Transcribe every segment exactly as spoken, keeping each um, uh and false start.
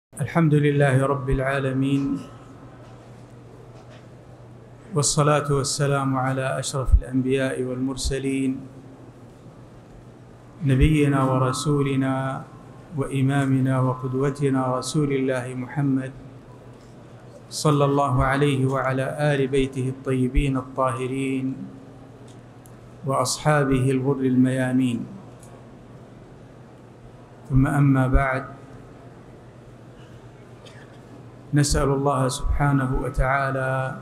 الحمد لله رب العالمين، والصلاة والسلام على أشرف الأنبياء والمرسلين، نبينا ورسولنا وإمامنا وقدوتنا رسول الله محمد صلى الله عليه وعلى آل بيته الطيبين الطاهرين وأصحابه الغر الميامين. ثم أما بعد، نسأل الله سبحانه وتعالى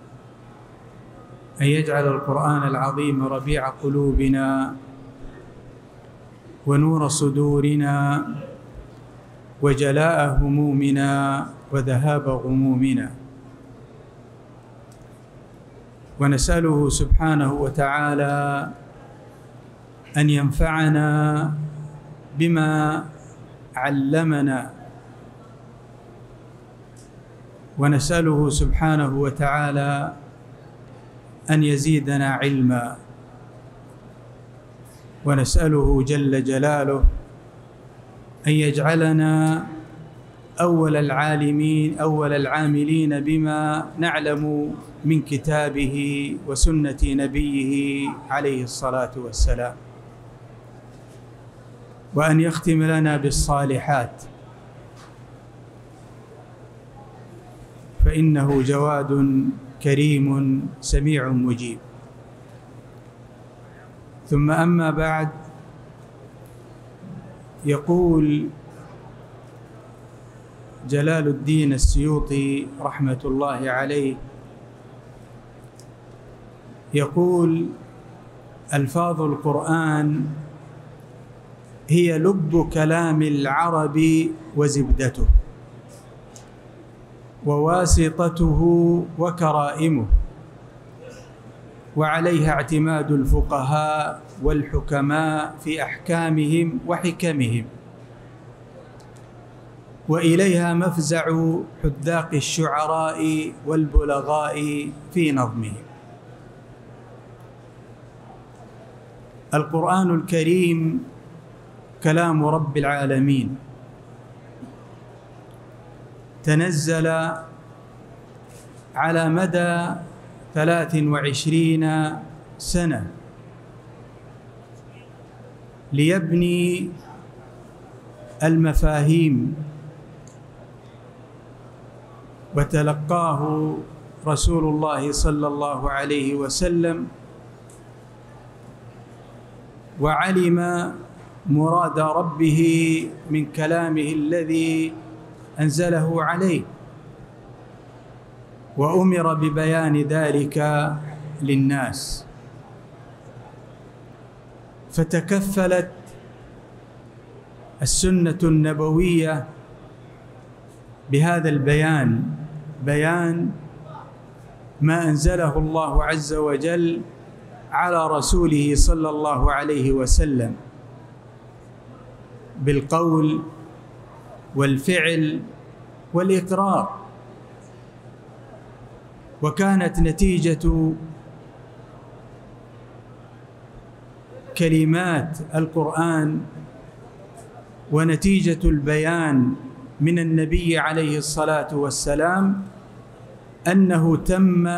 أن يجعل القرآن العظيم ربيع قلوبنا ونور صدورنا وجلاء همومنا وذهاب غمومنا، ونسأله سبحانه وتعالى أن ينفعنا بما علمنا، ونسأله سبحانه وتعالى أن يزيدنا علما، ونسأله جل جلاله أن يجعلنا أول العالمين أول العاملين بما نعلم من كتابه وسنة نبيه عليه الصلاة والسلام، وأن يختم لنا بالصالحات، فإنه جواد كريم سميع مجيب. ثم أما بعد، يقول جلال الدين السيوطي رحمة الله عليه، يقول: ألفاظ القرآن هي لب كلام العرب وزبدته وواسطته وكرائمه، وعليها اعتماد الفقهاء والحكماء في أحكامهم وحكمهم، وإليها مفزع حذاق الشعراء والبلغاء في نظمهم. القرآن الكريم كلام رب العالمين، تنزل على مدى ثلاث وعشرين سنة ليبني المفاهيم، وتلقاه رسول الله صلى الله عليه وسلم وعلم مراد ربه من كلامه الذي أنزله عليه، وأمر ببيان ذلك للناس، فتكفلت السنة النبوية بهذا البيان، بيان ما أنزله الله عز وجل على رسوله صلى الله عليه وسلم بالقول والفعل والإقرار. وكانت نتيجة كلمات القرآن ونتيجة البيان من النبي عليه الصلاة والسلام أنه تم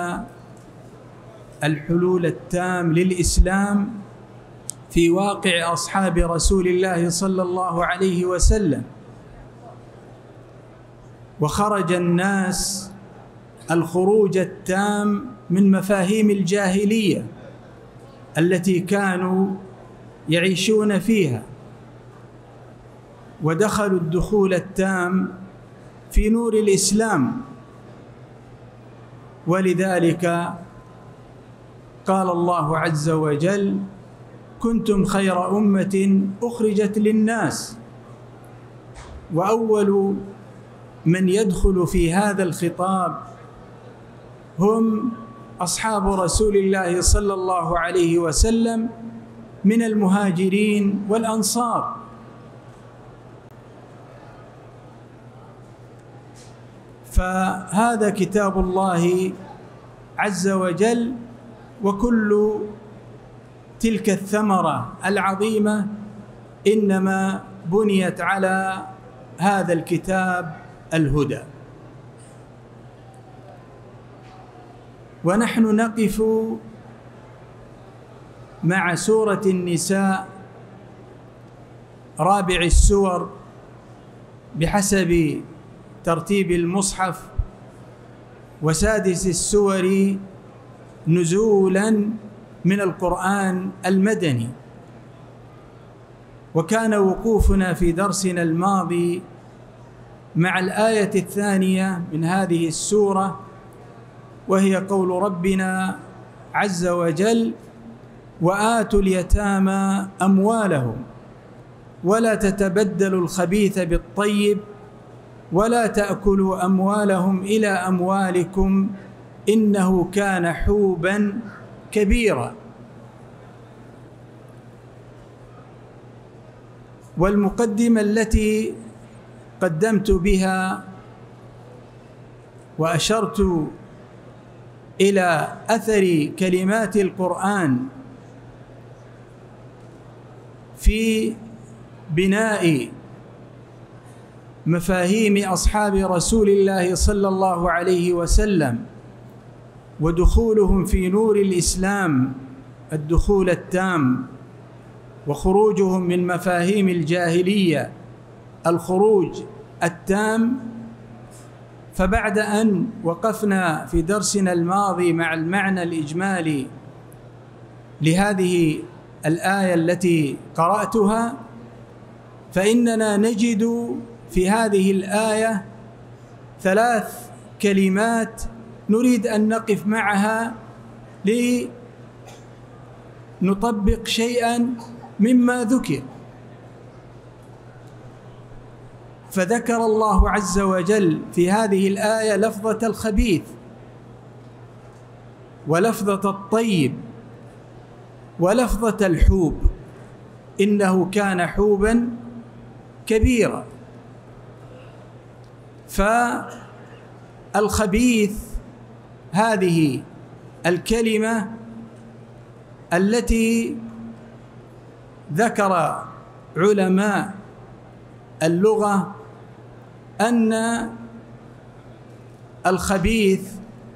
الحلول التام للإسلام في واقع أصحاب رسول الله صلى الله عليه وسلم، وخرج الناس الخروج التام من مفاهيم الجاهلية التي كانوا يعيشون فيها، ودخلوا الدخول التام في نور الإسلام. ولذلك قال الله عز وجل: كنتم خير أمة أخرجت للناس. وأول من يدخل في هذا الخطاب هم أصحاب رسول الله صلى الله عليه وسلم من المهاجرين والأنصار. فهذا كتاب الله عز وجل، وكل تلك الثمرة العظيمة إنما بنيت على هذا الكتاب الهدى. ونحن نقف مع سورة النساء رابع السور بحسب ترتيب المصحف، وسادس السور نزولا من القرآن المدني. وكان وقوفنا في درسنا الماضي مع الآية الثانية من هذه السورة، وهي قول ربنا عز وجل: وآتوا اليتامى أموالهم ولا تتبدلوا الخبيث بالطيب ولا تأكلوا أموالهم إلى أموالكم إنه كان حوبا كبيرا. والمقدمة التي قدمت بها وأشرت إلى أثر كلمات القرآن في بناء مفاهيم أصحاب رسول الله صلى الله عليه وسلم ودخولهم في نور الإسلام الدخول التام، وخروجهم من مفاهيم الجاهلية الخروج التام. فبعد أن وقفنا في درسنا الماضي مع المعنى الإجمالي لهذه الآية التي قرأتها، فإننا نجد في هذه الآية ثلاث كلمات نريد أن نقف معها لنطبق شيئا مما ذكر. فذكر الله عز وجل في هذه الآية لفظة الخبيث ولفظة الطيب ولفظة الحوب، إنه كان حوبا كبيرا. فالخبيث هذه الكلمة التي ذكر علماء اللغة أن الخبيث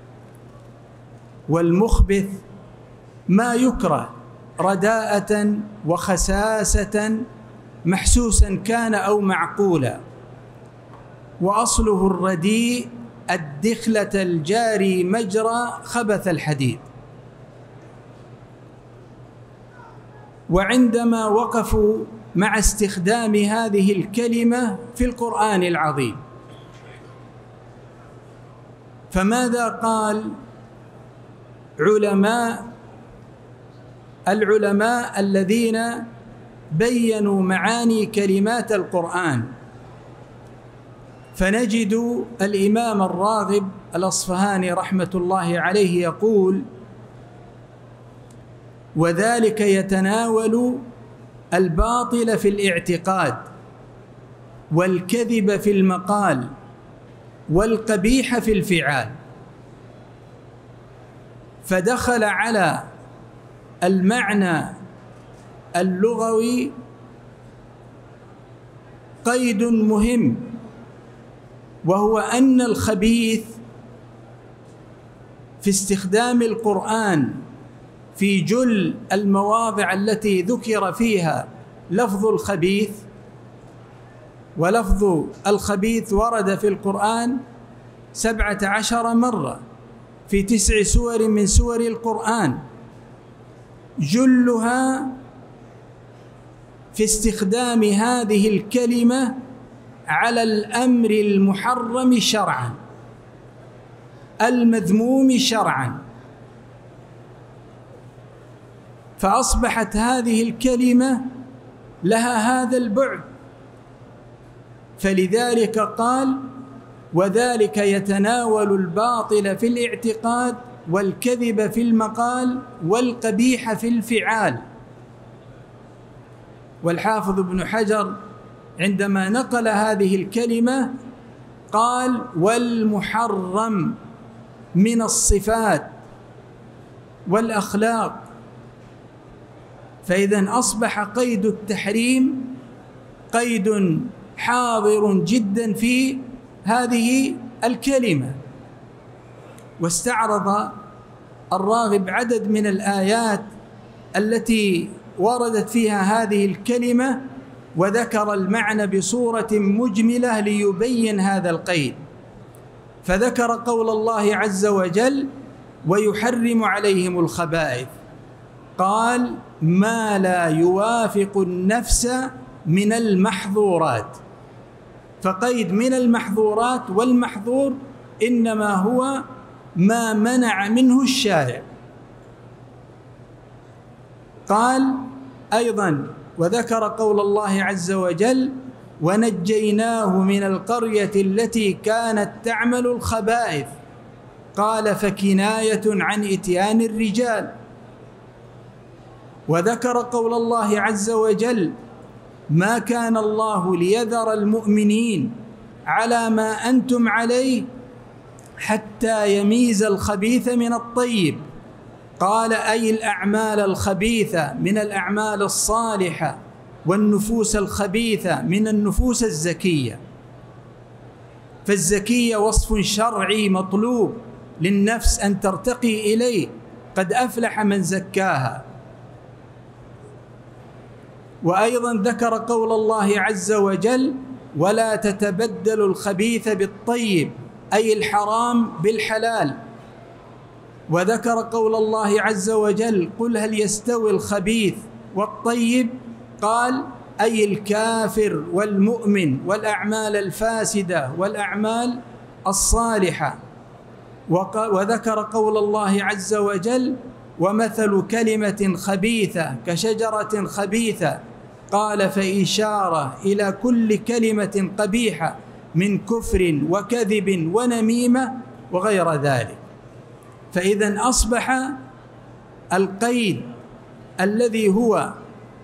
والمخبث ما يكره رداءة وخساسة محسوسا كان أو معقولا، وأصله الرديء الدخلة الجاري مجرى خبث الحديد. وعندما وقفوا مع استخدام هذه الكلمة في القرآن العظيم، فماذا قال علماء العلماء الذين بينوا معاني كلمات القرآن؟ فنجد الإمام الراغب الأصفهاني رحمة الله عليه يقول: وذلك يتناول الباطل في الاعتقاد والكذب في المقال والقبيح في الفعال. فدخل على المعنى اللغوي قيد مهم، وهو أن الخبيث في استخدام القرآن في جل المواضع التي ذكر فيها لفظ الخبيث، ولفظ الخبيث ورد في القرآن سبعة عشر مرة في تسع سور من سور القرآن، جلها في استخدام هذه الكلمة على الأمر المحرم شرعا المذموم شرعا. فأصبحت هذه الكلمة لها هذا البعد، فلذلك قال: وذلك يتناول الباطل في الاعتقاد والكذب في المقال والقبيح في الفعال. والحافظ ابن حجر عندما نقل هذه الكلمة قال: والمحرم من الصفات والأخلاق. فإذا أصبح قيد التحريم قيد حاضر جدا في هذه الكلمة. واستعرض الراغب عدد من الآيات التي وردت فيها هذه الكلمة، وذكر المعنى بصورة مجملة ليبين هذا القيد. فذكر قول الله عز وجل: ويحرم عليهم الخبائث، قال: ما لا يوافق النفس من المحظورات. فقيد من المحظورات، والمحظور إنما هو ما منع منه الشارع. قال أيضا: وذكر قول الله عز وجل: ونجيناه من القرية التي كانت تعمل الخبائث، قال: فكناية عن إتيان الرجال. وذكر قول الله عز وجل: ما كان الله ليذر المؤمنين على ما أنتم عليه حتى يميز الخبيث من الطيب، قال: أي الأعمال الخبيثة من الأعمال الصالحة، والنفوس الخبيثة من النفوس الزكية. فالزكية وصف شرعي مطلوب للنفس أن ترتقي إليه، قد أفلح من زكاها. وأيضا ذكر قول الله عز وجل: ولا تتبدلوا الخبيث بالطيب، أي الحرام بالحلال. وذكر قول الله عز وجل: قل هل يستوي الخبيث والطيب، قال: أي الكافر والمؤمن، والأعمال الفاسدة والأعمال الصالحة. وذكر قول الله عز وجل: ومثل كلمة خبيثة كشجرة خبيثة، قال: فإشارة إلى كل كلمة قبيحة من كفر وكذب ونميمة وغير ذلك. فإذا أصبح القيد الذي هو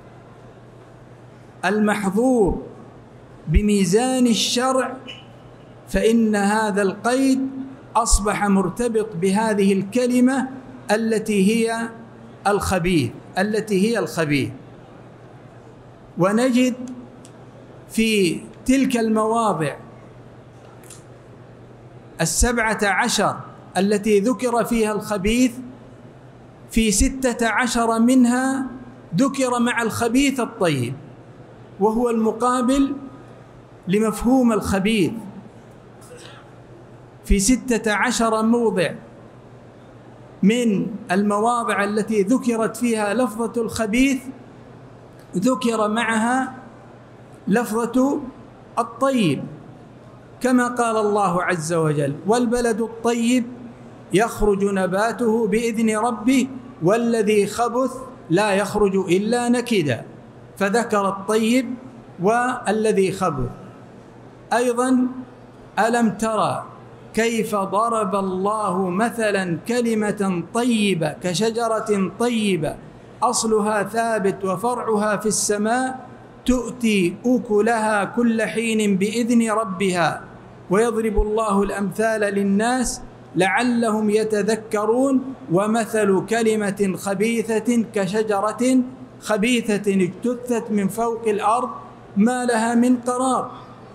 المحظور بميزان الشرع، فإن هذا القيد أصبح مرتبط بهذه الكلمة التي هي الخبيث التي هي الخبيث. ونجد في تلك المواضع السبعة عشر التي ذكر فيها الخبيث، في ستة عشر منها ذكر مع الخبيث الطيب، وهو المقابل لمفهوم الخبيث. في ستة عشر موضع من المواضع التي ذكرت فيها لفظة الخبيث ذكر معها لفظة الطيب، كما قال الله عز وجل: والبلد الطيب يخرج نباته بإذن ربه والذي خبث لا يخرج إلا نكدا. فذكر الطيب والذي خبث. أيضا: ألم ترى كيف ضرب الله مثلا كلمة طيبة كشجرة طيبة أصلها ثابت وفرعها في السماء تؤتي أكلها كل حين بإذن ربها ويضرب الله الأمثال للناس لعلهم يتذكرون. ومثل كلمة خبيثة كشجرة خبيثة اجتثت من فوق الأرض ما لها من قرار.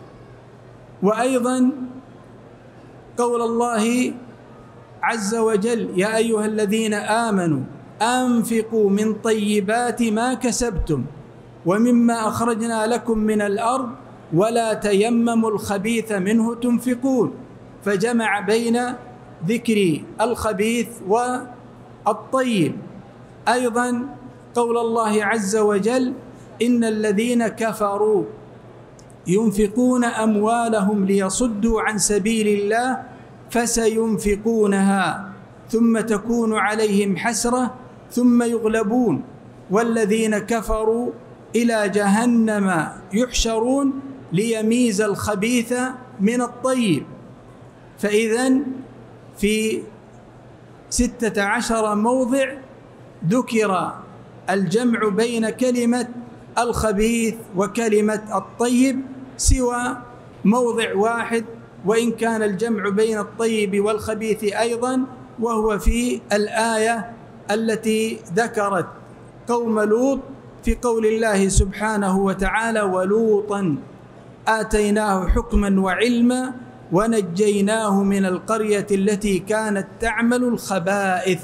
وأيضا قول الله عز وجل: يا أيها الذين آمنوا أنفقوا من طيبات ما كسبتم ومما أخرجنا لكم من الأرض ولا تيمموا الخبيث منه تنفقون. فجمع بين ذكر الخبيث والطيب. أيضا قول الله عز وجل: إن الذين كفروا ينفقون أموالهم ليصدوا عن سبيل الله فسينفقونها ثم تكون عليهم حسرة ثم يغلبون والذين كفروا إلى جهنم يحشرون ليميز الخبيث من الطيب. فإذن في ستة عشر موضع ذكر الجمع بين كلمة الخبيث وكلمة الطيب، سوى موضع واحد وإن كان الجمع بين الطيب والخبيث أيضا، وهو في الآية التي ذكرت قوم لوط في قول الله سبحانه وتعالى: ولوطا آتيناه حكما وعلما ونجيناه من القرية التي كانت تعمل الخبائث.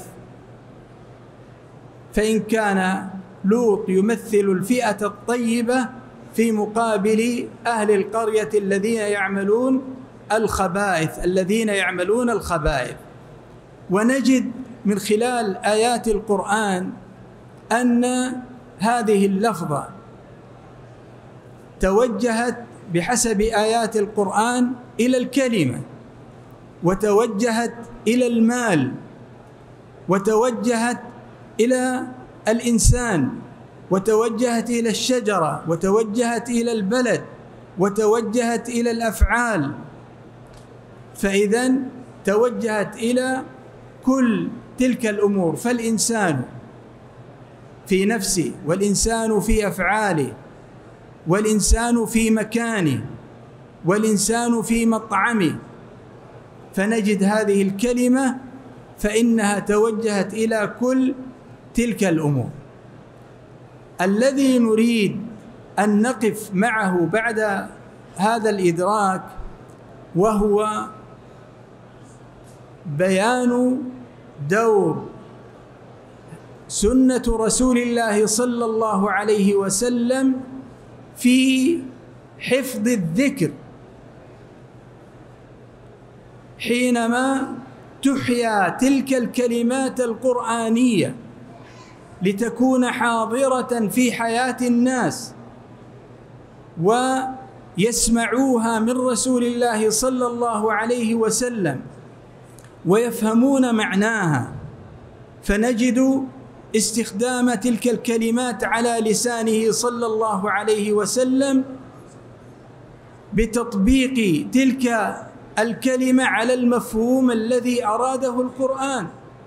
فإن كان لوط يمثل الفئة الطيبة في مقابل أهل القرية الذين يعملون الخبائث الذين يعملون الخبائث. ونجد من خلال آيات القرآن أن هذه اللفظة توجهت بحسب آيات القرآن إلى الكلمة، وتوجهت إلى المال، وتوجهت إلى الإنسان، وتوجهت إلى الشجرة، وتوجهت إلى البلد، وتوجهت إلى الأفعال. فإذن توجهت إلى كل تلك الأمور. فالإنسان في نفسه، والإنسان في أفعاله، والإنسان في مكانه، والإنسان في مطعمه. فنجد هذه الكلمة فإنها توجهت إلى كل تلك الأمور. الذي نريد أن نقف معه بعد هذا الإدراك وهو بيان دور سنة رسول الله صلى الله عليه وسلم في حفظ الذكر، حينما تحيا تلك الكلمات القرآنية لتكون حاضرة في حياة الناس ويسمعوها من رسول الله صلى الله عليه وسلم ويفهمون معناها. فنجد استخدام تلك الكلمات على لسانه صلى الله عليه وسلم بتطبيق تلك الكلمة على المفهوم الذي أراده القرآن،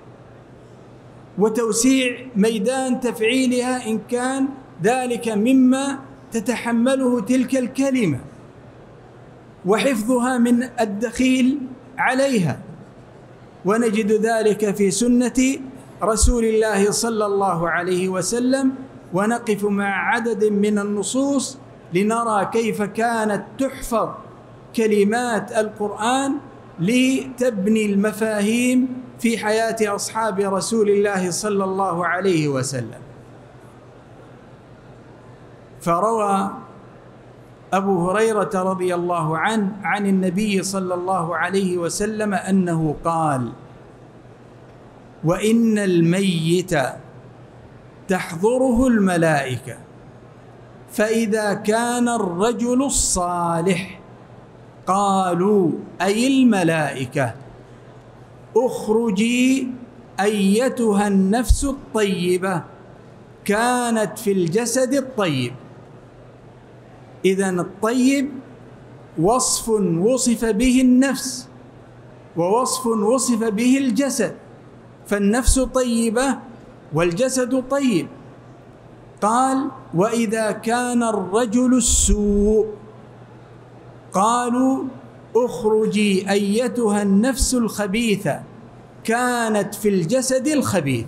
وتوسيع ميدان تفعيلها إن كان ذلك مما تتحمله تلك الكلمة، وحفظها من الدخيل عليها. ونجد ذلك في سنة رسول الله صلى الله عليه وسلم. ونقف مع عدد من النصوص لنرى كيف كانت تحفظ كلمات القرآن لتبني المفاهيم في حياة أصحاب رسول الله صلى الله عليه وسلم. فروى أبو هريرة رضي الله عنه عن النبي صلى الله عليه وسلم أنه قال: وإن الميت تحضره الملائكة، فإذا كان الرجل الصالح قالوا أي الملائكة: اخرجي أيتها النفس الطيبة كانت في الجسد الطيب. إذن الطيب وصف وصف به النفس، ووصف وصف به الجسد، فالنفس طيبة والجسد طيب. قال: وإذا كان الرجل السوء قالوا اخرجي أيتها النفس الخبيثة كانت في الجسد الخبيث.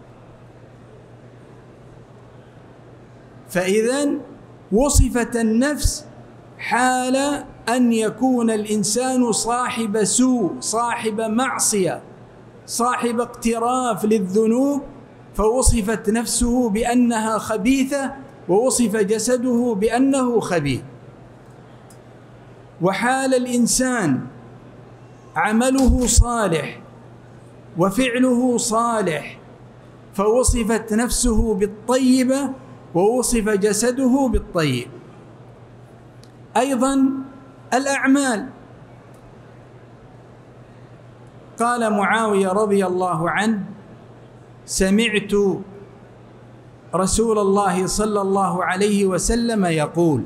فإذن وصفت النفس حال أن يكون الإنسان صاحب سوء، صاحب معصية، صاحب اقتراف للذنوب، فوصفت نفسه بأنها خبيثة، ووصف جسده بأنه خبيث. وحال الإنسان عمله صالح وفعله صالح، فوصفت نفسه بالطيبة ووصف جسده بالطيب. أيضا الأعمال، قال معاوية رضي الله عنه: سمعت رسول الله صلى الله عليه وسلم يقول: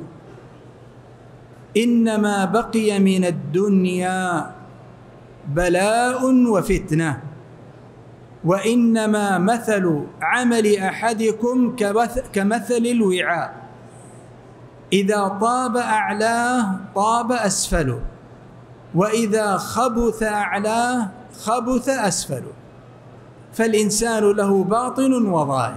إنما بقي من الدنيا بلاء وفتنة، وإنما مثل عمل أحدكم كمثل الوعاء، إذا طاب أعلاه طاب أسفله، وإذا خبث أعلاه خبث أسفله. فالإنسان له باطن وظاهر،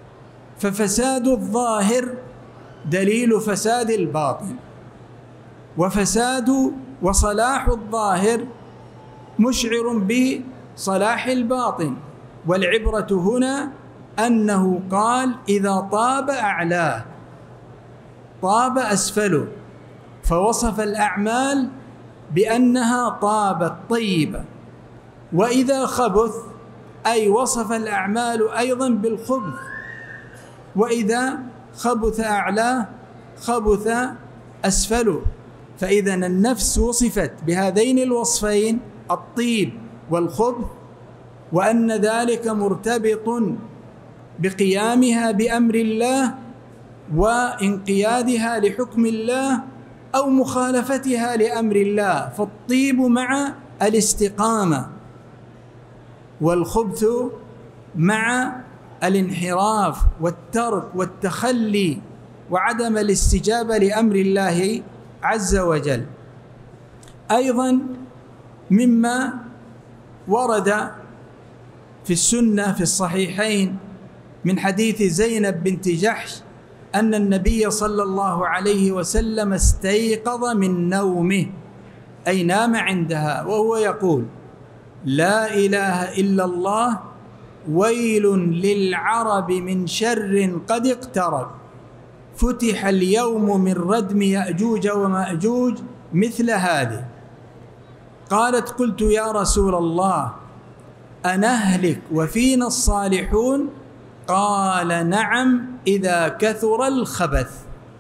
ففساد الظاهر دليل فساد الباطن. وفساد وصلاح الظاهر مشعر بصلاح الباطن، والعبرة هنا أنه قال إذا طاب أعلاه طاب أسفله، فوصف الأعمال بأنها طابت طيبة. وإذا خبث أي وصف الأعمال أيضا بالخبث، وإذا خبث أعلاه خبث أسفله. فإذا النفس وصفت بهذين الوصفين الطيب والخبث، وأن ذلك مرتبط بقيامها بأمر الله وانقيادها لحكم الله أو مخالفتها لأمر الله، فالطيب مع الاستقامة، والخبث مع الانحراف والترك والتخلي وعدم الاستجابة لأمر الله عز وجل. أيضا مما ورد في السنة في الصحيحين من حديث زينب بنت جحش أن النبي صلى الله عليه وسلم استيقظ من نومه، أي نام عندها، وهو يقول: لا إله إلا الله، ويل للعرب من شر قد اقترب، فتح اليوم من ردم يأجوج ومأجوج مثل هذه. قالت: قلت يا رسول الله أنهلك وفينا الصالحون؟ قال: نعم إذا كثر الخبث.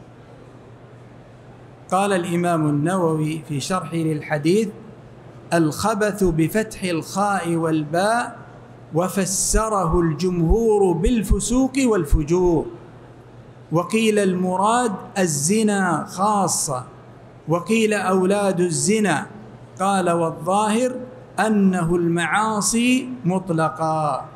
قال الإمام النووي في شرحه للحديث: الخبث بفتح الخاء والباء، وفسره الجمهور بالفسوق والفجور، وقيل المراد الزنا خاصة، وقيل أولاد الزنا. قال: والظاهر أنه المعاصي مطلقا.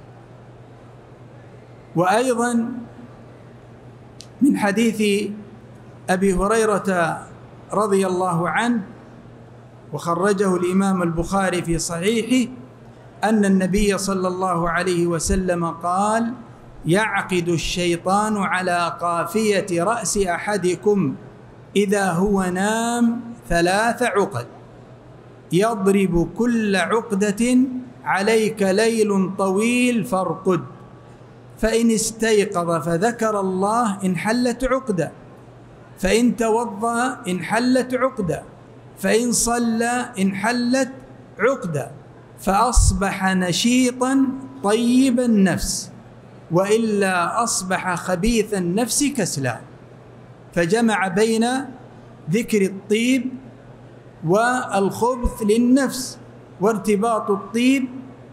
وأيضا من حديث أبي هريرة رضي الله عنه، وخرجه الإمام البخاري في صحيحه، أن النبي صلى الله عليه وسلم قال: يعقد الشيطان على قافية رأس أحدكم إذا هو نام ثلاث عقد، يضرب كل عقدة عليك ليل طويل فارقد، فإن استيقظ فذكر الله انحلت عقدة، فإن توضأ انحلت عقدة، فإن صلى انحلت عقدة، فأصبح نشيطا طيب النفس، وإلا أصبح خبيث النفس كسلا. فجمع بين ذكر الطيب والخبث للنفس، وارتباط الطيب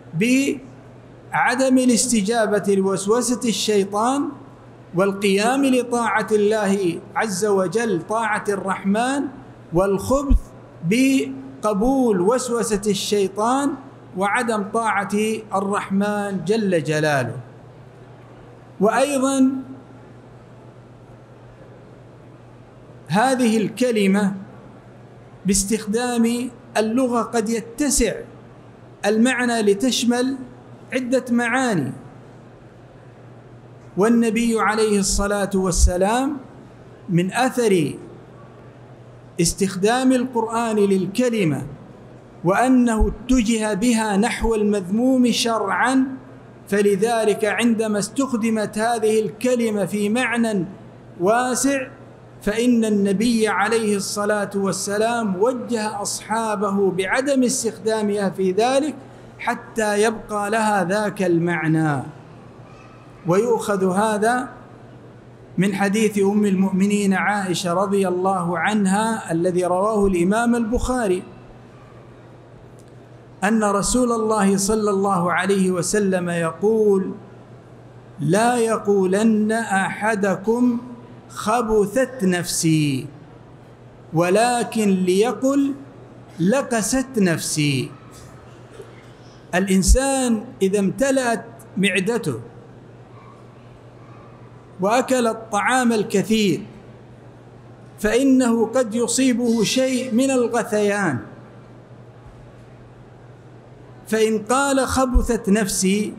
بعدم الاستجابة لوسوسة الشيطان، والقيام لطاعة الله عز وجل طاعة الرحمن، والخبث بقبول وسوسة الشيطان وعدم طاعة الرحمن جل جلاله. وأيضا هذه الكلمة باستخدام اللغة قد يتسع المعنى لتشمل عدة معاني، والنبي عليه الصلاة والسلام من أثر استخدام القرآن للكلمة وأنه اتجه بها نحو المذموم شرعا، فلذلك عندما استخدمت هذه الكلمة في معنى واسع فإن النبي عليه الصلاة والسلام وجه أصحابه بعدم استخدامها في ذلك حتى يبقى لها ذاك المعنى. ويؤخذ هذا من حديث أم المؤمنين عائشة رضي الله عنها الذي رواه الإمام البخاري، أن رسول الله صلى الله عليه وسلم يقول: لا يقولن أحدكم خبثت نفسي، ولكن ليقل لقست نفسي. الإنسان إذا امتلأت معدته وأكل الطعام الكثير فإنه قد يصيبه شيء من الغثيان، فإن قال خبثت نفسي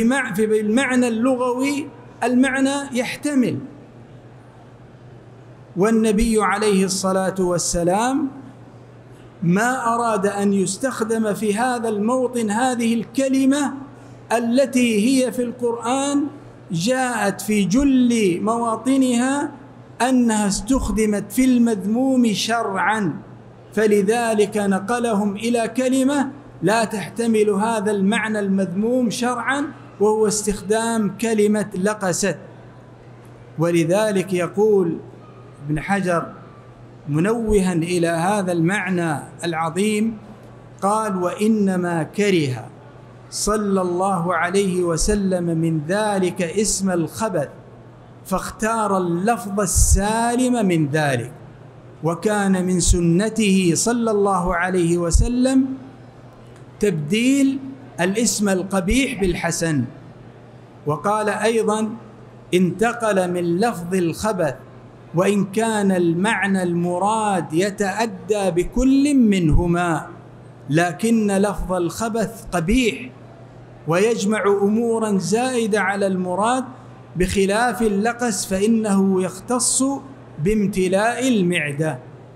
فبالمعنى اللغوي المعنى يحتمل، والنبي عليه الصلاة والسلام ما أراد أن يستخدم في هذا الموطن هذه الكلمة التي هي في القرآن جاءت في جل مواطنها أنها استخدمت في المذموم شرعا، فلذلك نقلهم إلى كلمة لا تحتمل هذا المعنى المذموم شرعا، وهو استخدام كلمة لقست. ولذلك يقول ابن حجر منوها إلى هذا المعنى العظيم، قال: وإنما كره صلى الله عليه وسلم من ذلك اسم الخبث، فاختار اللفظ السالم من ذلك، وكان من سنته صلى الله عليه وسلم تبديل الاسم القبيح بالحسن. وقال أيضا: انتقل من لفظ الخبث وإن كان المعنى المراد يتأدى بكل منهما، لكن لفظ الخبث قبيح ويجمع أمورا زائدة على المراد، بخلاف اللقس فإنه يختص بامتلاء المعدة.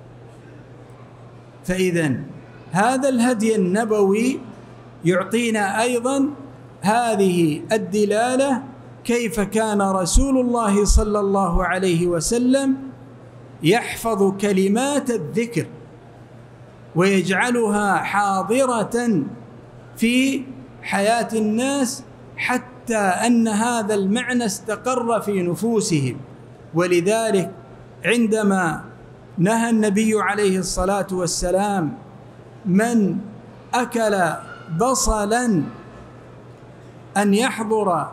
فإذن هذا الهدي النبوي يعطينا أيضا هذه الدلالة كيف كان رسول الله صلى الله عليه وسلم يحفظ كلمات الذكر ويجعلها حاضرة في حياة الناس، حتى أن هذا المعنى استقر في نفوسهم. ولذلك عندما نهى النبي عليه الصلاة والسلام من أكل بصلا أن يحضر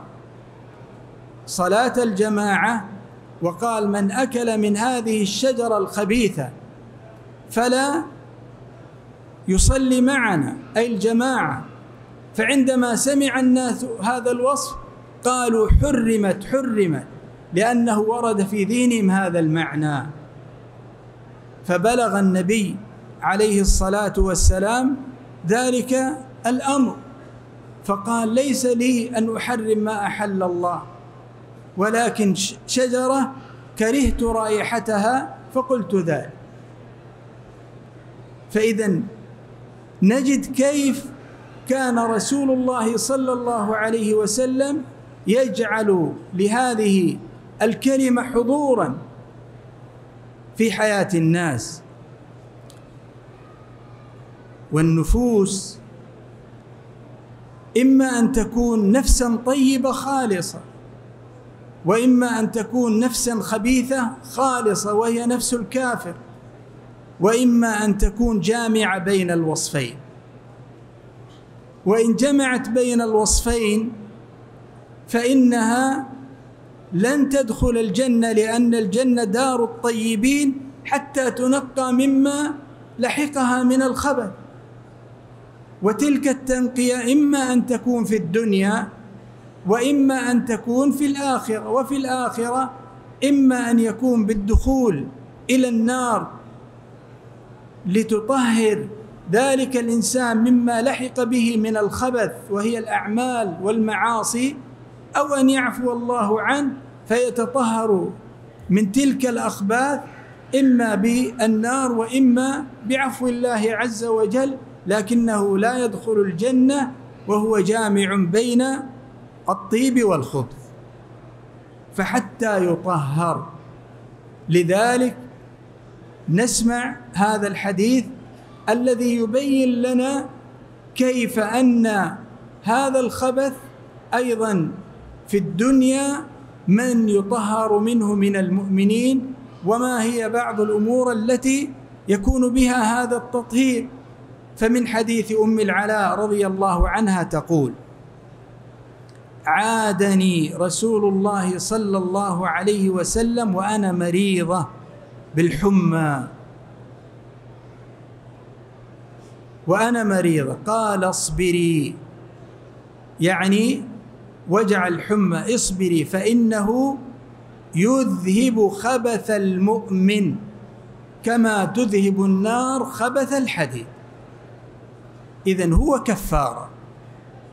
صلاة الجماعة، وقال: من أكل من هذه الشجرة الخبيثة فلا يصلي معنا، أي الجماعة. فعندما سمع الناس هذا الوصف قالوا: حرمت حرمت، لأنه ورد في ذهنهم هذا المعنى. فبلغ النبي عليه الصلاة والسلام ذلك الأمر، فقال: ليس لي أن أحرم ما أحل الله، ولكن شجرة كرهت رائحتها فقلت ذلك. فإذن نجد كيف كان رسول الله صلى الله عليه وسلم يجعل لهذه الكلمة حضورا في حياة الناس. والنفوس إما أن تكون نفسا طيبة خالصة، وإما أن تكون نفسا خبيثة خالصة وهي نفس الكافر، وإما أن تكون جامعة بين الوصفين. وإن جمعت بين الوصفين فإنها لن تدخل الجنة، لأن الجنة دار الطيبين حتى تنقى مما لحقها من الخبث. وتلك التنقية إما أن تكون في الدنيا وإما أن تكون في الآخرة، وفي الآخرة إما أن يكون بالدخول إلى النار لتطهر ذلك الإنسان مما لحق به من الخبث وهي الأعمال والمعاصي، أو أن يعفو الله عنه فيتطهر من تلك الأخباث إما بالنار وإما بعفو الله عز وجل، لكنه لا يدخل الجنة وهو جامع بين الطيب والخبث، فحتى يطهر. لذلك نسمع هذا الحديث الذي يبين لنا كيف أن هذا الخبث أيضا في الدنيا من يطهر منه من المؤمنين، وما هي بعض الأمور التي يكون بها هذا التطهير. فمن حديث أم العلاء رضي الله عنها تقول: عادني رسول الله صلى الله عليه وسلم وأنا مريضة بالحمى وأنا مريضة، قال: اصبري، يعني وجع الحمى، اصبري فإنه يذهب خبث المؤمن كما تذهب النار خبث الحديد. إذن هو كفارة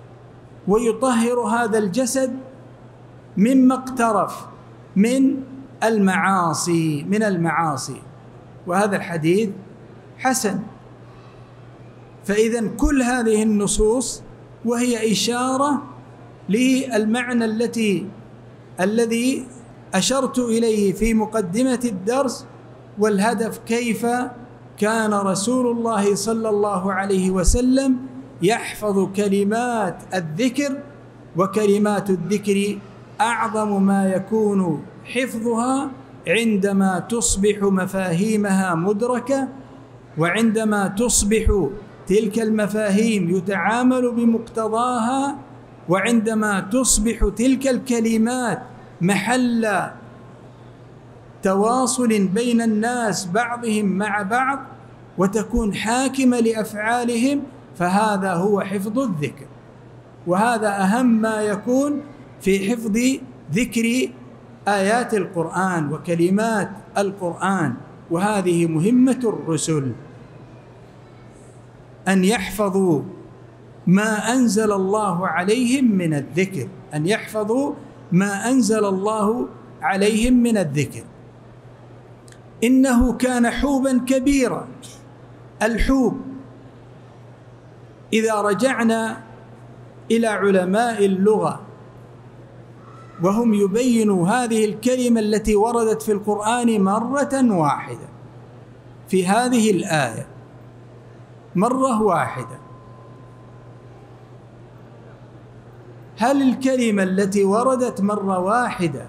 ويطهر هذا الجسد مما اقترف من المعاصي من المعاصي، وهذا الحديث حسن. فإذا كل هذه النصوص وهي إشارة للمعنى التي الذي أشرت إليه في مقدمة الدرس، والهدف كيف كان رسول الله صلى الله عليه وسلم يحفظ كلمات الذكر، وكلمات الذكر أعظم ما يكون حفظها عندما تصبح مفاهيمها مدركة، وعندما تصبح تلك المفاهيم يتعامل بمقتضاها، وعندما تصبح تلك الكلمات محل تواصل بين الناس بعضهم مع بعض، وتكون حاكمة لأفعالهم، فهذا هو حفظ الذكر. وهذا أهم ما يكون في حفظ ذكر آيات القرآن وكلمات القرآن، وهذه مهمة الرسل، أن يحفظوا ما أنزل الله عليهم من الذكر، أن يحفظوا ما أنزل الله عليهم من الذكر. إنه كان حوبا كبيرا. الحوب إذا رجعنا إلى علماء اللغة وهم يبينوا هذه الكلمة التي وردت في القرآن مرة واحدة في هذه الآية، مرة واحدة، هل الكلمة التي وردت مرة واحدة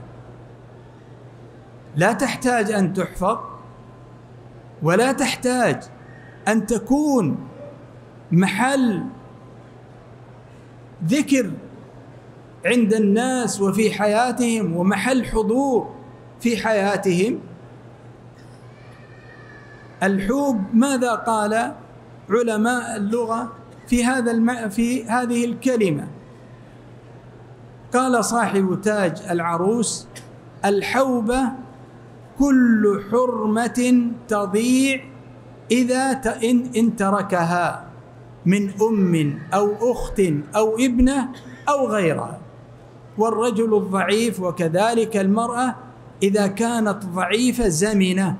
لا تحتاج أن تحفظ، ولا تحتاج أن تكون محل ذكر عند الناس وفي حياتهم، ومحل حضور في حياتهم؟ الحوب ماذا قال علماء اللغة في هذا الم... في هذه الكلمة؟ قال صاحب تاج العروس: الحوبة كل حرمة تضيع إذا ت... إن... إن تركها من أم أو أخت أو ابنة أو غيرها، والرجل الضعيف وكذلك المرأة إذا كانت ضعيفة زمنة.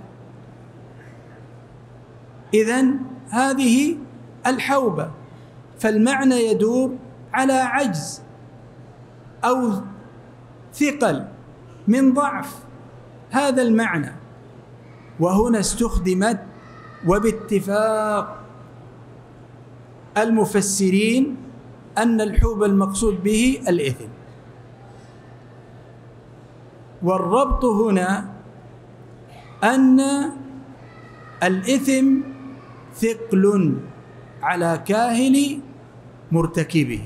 إذن هذه الحوبة، فالمعنى يدور على عجز أو ثقل من ضعف، هذا المعنى. وهنا استخدمت وباتفاق المفسرين أن الحوب المقصود به الإثم. والربط هنا أن الإثم ثقل على كاهل مرتكبه،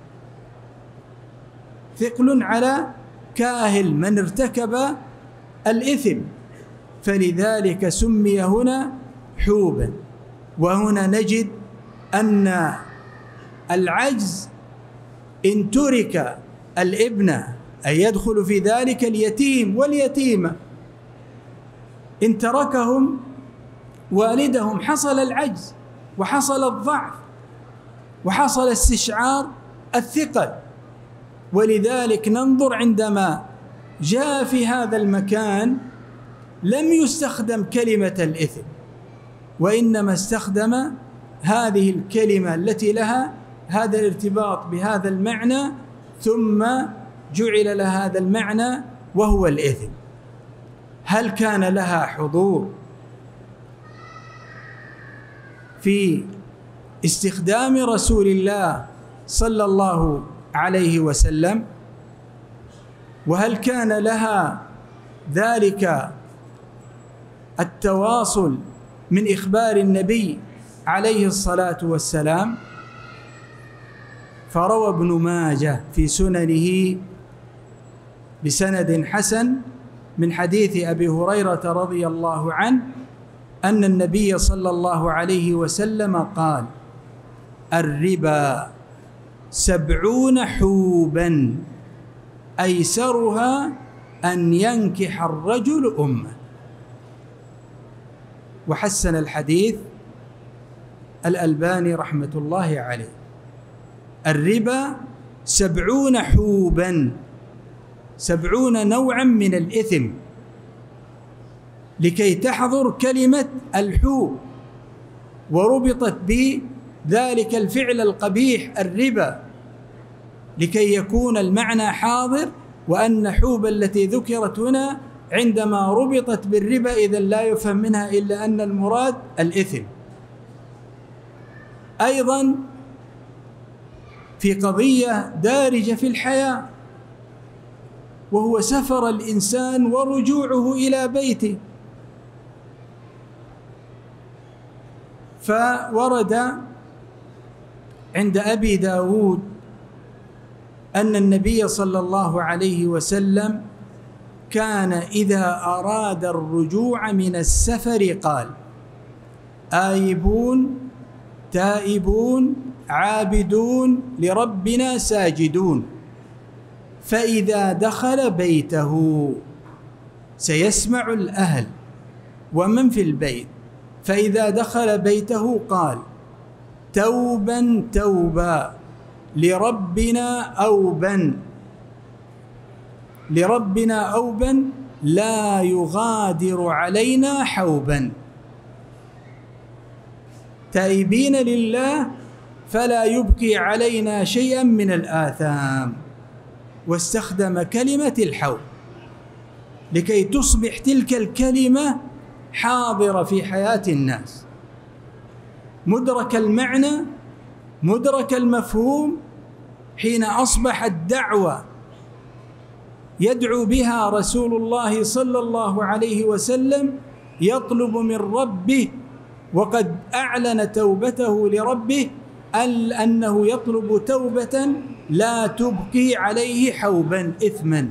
ثقل على كاهل من ارتكب الإثم، فلذلك سمي هنا حوبا. وهنا نجد أن العجز إن ترك الابنة أي يدخل في ذلك اليتيم واليتيمة، إن تركهم والدهم حصل العجز وحصل الضعف وحصل استشعار الثقل. ولذلك ننظر عندما جاء في هذا المكان لم يستخدم كلمة الإثم، وإنما استخدم هذه الكلمة التي لها هذا الارتباط بهذا المعنى، ثم جعل لها هذا المعنى وهو الإثم. هل كان لها حضور في استخدام رسول الله صلى الله عليه وسلم؟ وهل كان لها ذلك التواصل من إخبار النبي عليه الصلاة والسلام؟ فروى ابن ماجه في سننه بسند حسن من حديث أبي هريرة رضي الله عنه أن النبي صلى الله عليه وسلم قال: الربا سبعون حوبا أيسرها أن ينكح الرجل أمه. وحسن الحديث الألباني رحمة الله عليه. الربا سبعون حوبا، سبعون نوعا من الإثم، لكي تحضر كلمة الحوب، وربطت بذلك الفعل القبيح الربا لكي يكون المعنى حاضر، وأن حوب التي ذكرت هنا عندما ربطت بالربا إذن لا يفهم منها إلا أن المراد الإثم. أيضا في قضية دارجة في الحياة، وهو سفر الإنسان ورجوعه إلى بيته، فورد عند أبي داود أن النبي صلى الله عليه وسلم كان إذا أراد الرجوع من السفر قال: آيبون تائبون عابدون لربنا ساجدون. فإذا دخل بيته سيسمع الأهل ومن في البيت، فإذا دخل بيته قال: توبا توبا لربنا أوبا لربنا أوبا لا يغادر علينا حوبا، تائبين لله فلا يبقي علينا شيئا من الآثام. واستخدم كلمة الحوب لكي تصبح تلك الكلمة حاضرة في حياة الناس، مدرك المعنى مدرك المفهوم، حين أصبحت دعوة يدعو بها رسول الله صلى الله عليه وسلم يطلب من ربه، وقد أعلن توبته لربه أنه يطلب توبة لا تبقي عليه حوبا إثما.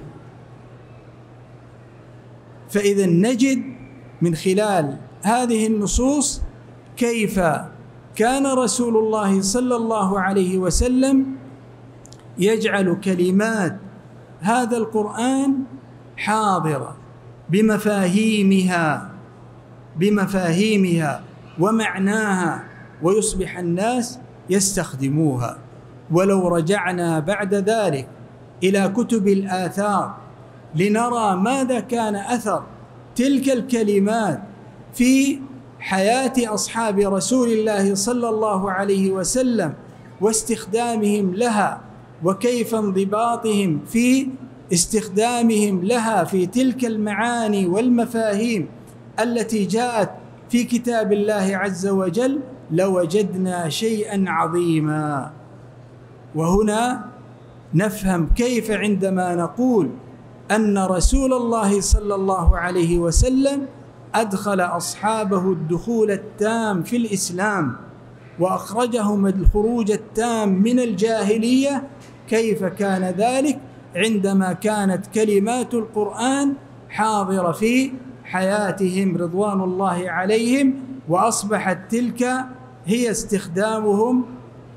فإذا نجد من خلال هذه النصوص كيف كان رسول الله صلى الله عليه وسلم يجعل كلمات هذا القرآن حاضرة بمفاهيمها بمفاهيمها ومعناها، ويصبح الناس يستخدموها. ولو رجعنا بعد ذلك إلى كتب الآثار لنرى ماذا كان أثر تلك الكلمات في حياة أصحاب رسول الله صلى الله عليه وسلم واستخدامهم لها، وكيف انضباطهم في استخدامهم لها في تلك المعاني والمفاهيم التي جاءت في كتاب الله عز وجل، لوجدنا شيئا عظيما. وهنا نفهم كيف عندما نقول أن رسول الله صلى الله عليه وسلم أدخل أصحابه الدخول التام في الإسلام وأخرجهم الخروج التام من الجاهلية، كيف كان ذلك عندما كانت كلمات القرآن حاضرة في حياتهم رضوان الله عليهم، وأصبحت تلك هي استخدامهم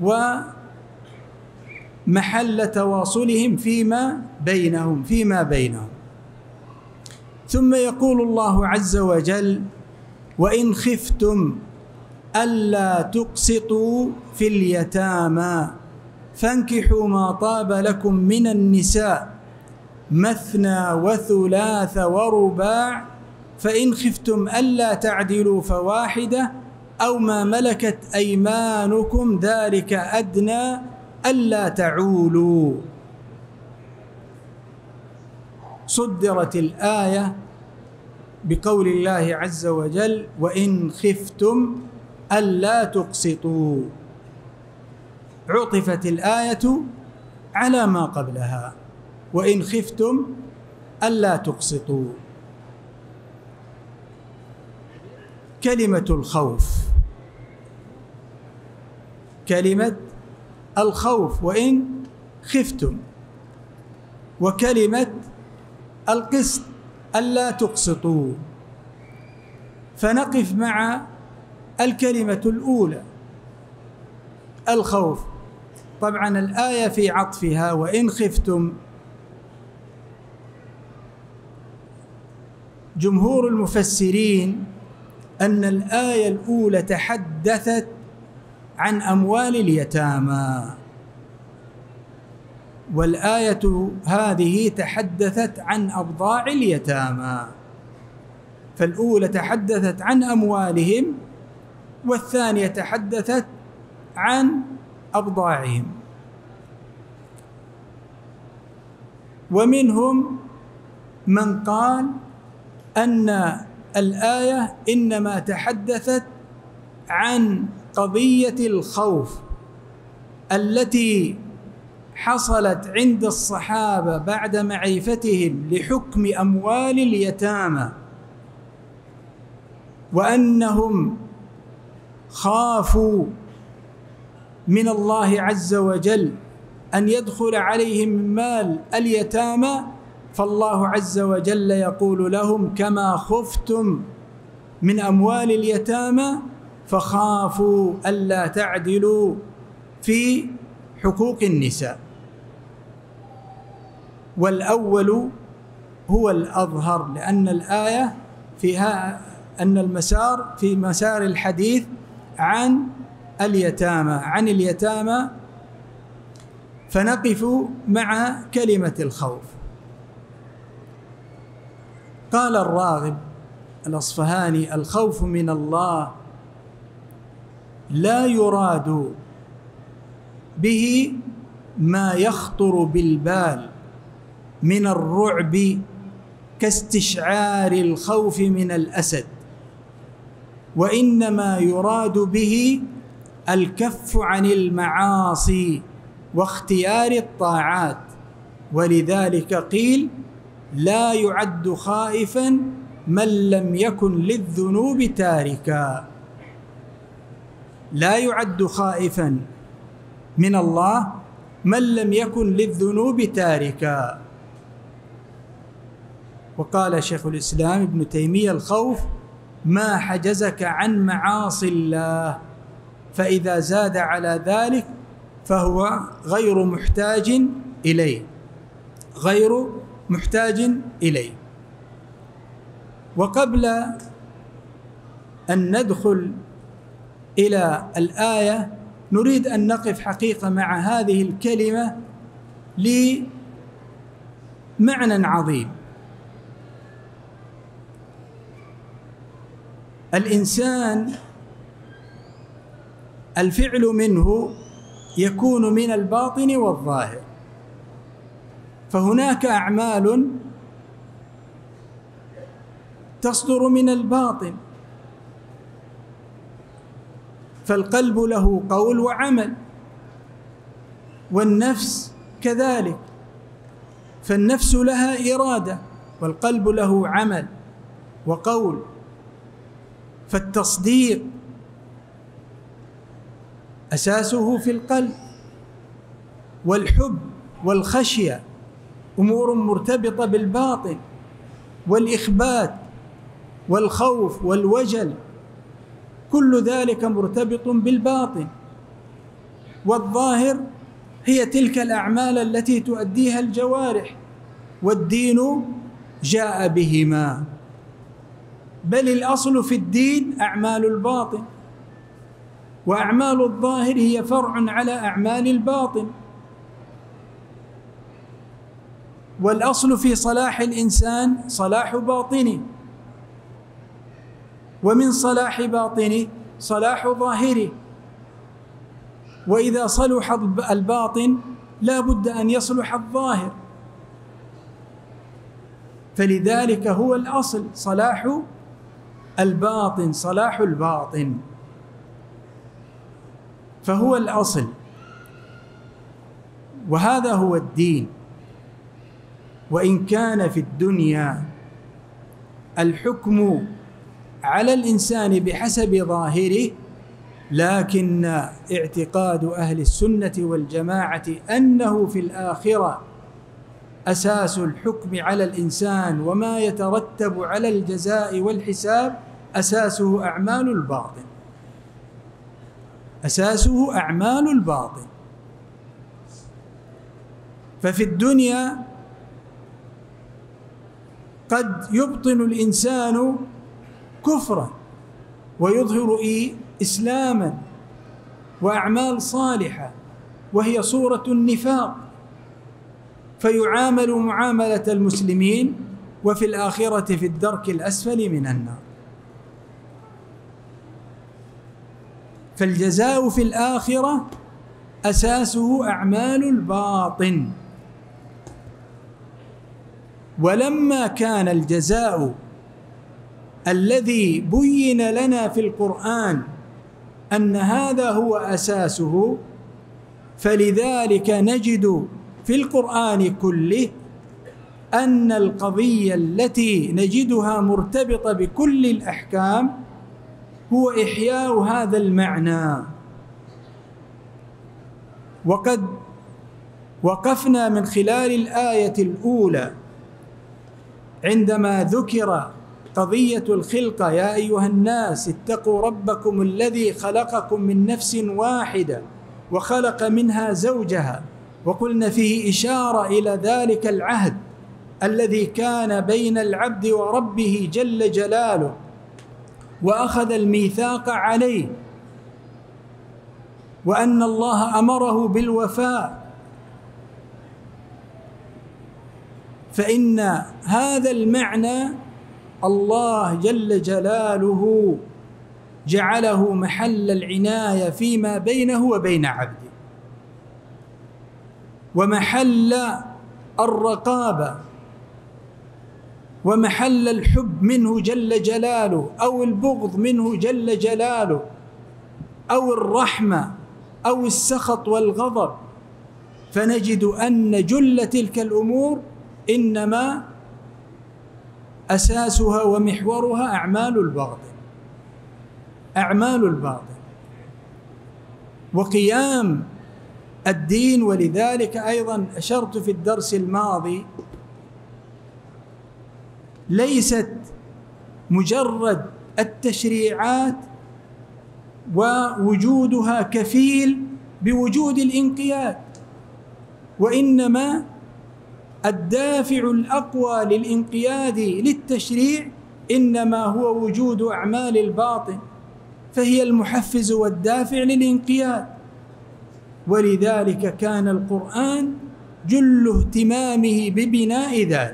ومحل تواصلهم فيما بينهم فيما بينهم. ثم يقول الله عز وجل: وإن خفتم ألا تقسطوا في اليتامى فانكحوا ما طاب لكم من النساء مثنى وثلاث ورباع فإن خفتم ألا تعدلوا فواحدة أو ما ملكت أيمانكم ذلك أدنى ألا تعولوا. صدرت الآية بقول الله عز وجل: وإن خفتم ألا تقسطوا، عطفت الآية على ما قبلها: وإن خفتم ألا تقسطوا. كلمة الخوف، كلمة الخوف وإن خفتم، وكلمة القسط ألا تقسطوا. فنقف مع الكلمة الأولى الخوف. طبعا الآية في عطفها وإن خفتم، جمهور المفسرين أن الآية الأولى تحدثت عن أموال اليتامى، والآية هذه تحدثت عن أبضاع اليتامى، فالأولى تحدثت عن أموالهم، والثانية تحدثت عن أبضاعهم. ومنهم من قال أن الآية إنما تحدثت عن قضية الخوف التي حصلت عند الصحابة بعد معرفتهم لحكم أموال اليتامى، وأنهم خافوا من الله عز وجل أن يدخل عليهم مال اليتامى، فالله عز وجل يقول لهم: كما خفتم من أموال اليتامى فخافوا ألا تعدلوا في حقوق النساء. والأول هو الأظهر، لأن الآية فيها أن المسار في مسار الحديث عن اليتامى عن اليتامى فنقف مع كلمة الخوف. قال الراغب الأصفهاني: الخوف من الله لا يراد به ما يخطر بالبال من الرعب كاستشعار الخوف من الأسد، وإنما يراد به الكف عن المعاصي واختيار الطاعات. ولذلك قيل: لا يعد خائفا من لم يكن للذنوب تاركا. لا يعد خائفا من الله من لم يكن للذنوب تاركا. وقال شيخ الإسلام ابن تيمية: الخوف ما حجزك عن معاصي الله، فإذا زاد على ذلك فهو غير محتاج إليه غير محتاج إليه. وقبل أن ندخل إلى الآية نريد أن نقف حقيقة مع هذه الكلمة لمعنى عظيم. الإنسان الفعل منه يكون من الباطن والظاهر، فهناك أعمال تصدر من الباطن، فالقلب له قول وعمل، والنفس كذلك، فالنفس لها إرادة والقلب له عمل وقول. فالتصديق أساسه في القلب، والحب والخشية أمور مرتبطة بالباطن، والإخبات والخوف والوجل كل ذلك مرتبط بالباطن. والظاهر هي تلك الأعمال التي تؤديها الجوارح، والدين جاء بهما، بل الأصل في الدين أعمال الباطن، وأعمال الظاهر هي فرع على أعمال الباطن. والأصل في صلاح الإنسان صلاح باطنه، ومن صلاح باطنه صلاح ظاهره، وإذا صلح الباطن لا بد أن يصلح الظاهر. فلذلك هو الأصل صلاح الباطن صلاح الباطن، فهو الأصل، وهذا هو الدين. وإن كان في الدنيا الحكم على الإنسان بحسب ظاهره، لكن اعتقاد أهل السنة والجماعة أنه في الآخرة أساس الحكم على الإنسان وما يترتب على الجزاء والحساب أساسه أعمال الباطن أساسه أعمال الباطن. ففي الدنيا قد يبطن الإنسان كفرا ويظهر إيه إسلاما وأعمال صالحة، وهي صورة النفاق، فيعامل معاملة المسلمين وفي الآخرة في الدرك الأسفل من النار. فالجزاء في الآخرة أساسه أعمال الباطن. ولما كان الجزاء الذي بين لنا في القرآن أن هذا هو أساسه، فلذلك نجد في القرآن كله أن القضية التي نجدها مرتبطة بكل الأحكام هو إحياء هذا المعنى. وقد وقفنا من خلال الآية الأولى عندما ذكر قضية الخلقة: يا أيها الناس اتقوا ربكم الذي خلقكم من نفس واحدة وخلق منها زوجها، وقلنا فيه إشارة إلى ذلك العهد الذي كان بين العبد وربه جل جلاله، وأخذ الميثاق عليه، وأن الله أمره بالوفاء. فإن هذا المعنى الله جل جلاله جعله محل العناية فيما بينه وبين عبده، ومحل الرقابة، ومحل الحب منه جل جلاله، أو البغض منه جل جلاله، أو الرحمة أو السخط والغضب. فنجد أن جل تلك الأمور إنما أساسها ومحورها أعمال الباطن، أعمال الباطن وقيام الدين. ولذلك أيضا أشرت في الدرس الماضي: ليست مجرد التشريعات ووجودها كفيل بوجود الانقياد، وإنما الدافع الأقوى للانقياد للتشريع إنما هو وجود أعمال الباطن، فهي المحفز والدافع للانقياد. ولذلك كان القرآن جل اهتمامه ببناء ذلك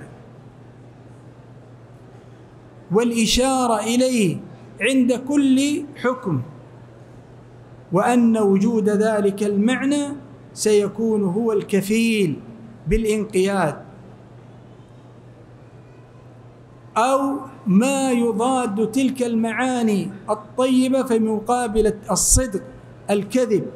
والإشارة إليه عند كل حكم، وأن وجود ذلك المعنى سيكون هو الكفيل بالانقياد، أو ما يضاد تلك المعاني الطيبة في مقابلة الصدق، الكذب،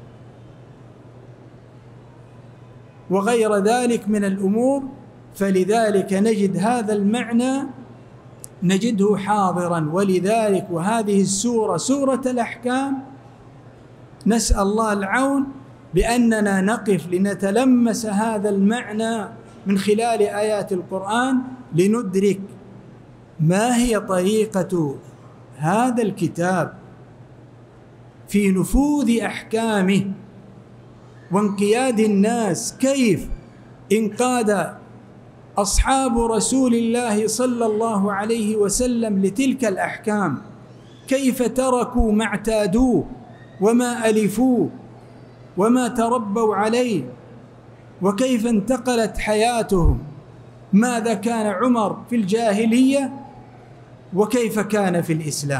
وغير ذلك من الأمور. فلذلك نجد هذا المعنى نجده حاضرا. ولذلك وهذه السورة سورة الأحكام نسأل الله العون بأننا نقف لنتلمس هذا المعنى من خلال آيات القرآن، لندرك ما هي طريقة هذا الكتاب في نفوذ أحكامه وانقياد الناس. كيف انقاد أصحاب رسول الله صلى الله عليه وسلم لتلك الأحكام، كيف تركوا ما اعتادوه وما ألفوه وما تربوا عليه، وكيف انتقلت حياتهم، ماذا كان عمر في الجاهلية وكيف كان في الإسلام.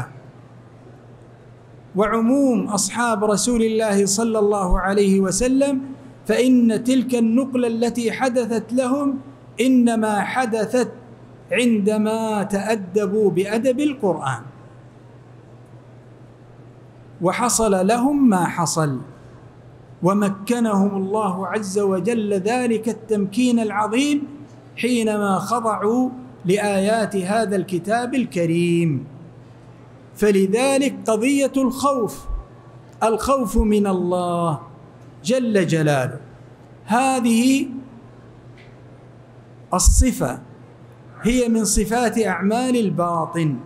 وعموم أصحاب رسول الله صلى الله عليه وسلم، فإن تلك النقلة التي حدثت لهم إنما حدثت عندما تأدبوا بأدب القرآن، وحصل لهم ما حصل، ومكنهم الله عز وجل ذلك التمكين العظيم حينما خضعوا لآيات هذا الكتاب الكريم. فلذلك قضية الخوف، الخوف من الله جل جلاله، هذه الصفة هي من صفات أعمال الباطن،